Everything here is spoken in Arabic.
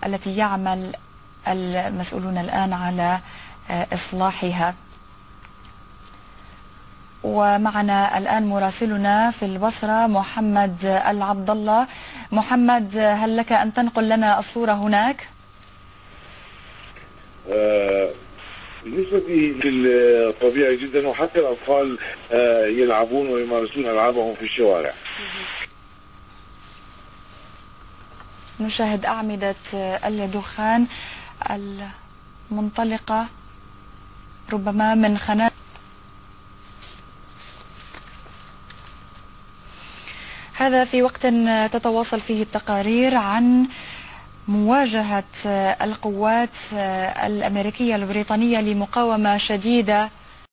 التي يعمل المسؤولون الآن على إصلاحها. ومعنا الآن مراسلنا في البصرة محمد العبد الله. محمد، هل لك أن تنقل لنا الصورة هناك؟ بالنسبة للطبيعي جدا، وحتى الأطفال يلعبون ويمارسون ألعابهم في الشوارع. نشاهد أعمدة الدخان المنطلقة ربما من خنادق. هذا في وقت تتواصل فيه التقارير عن مواجهة القوات الأمريكية البريطانية لمقاومة شديدة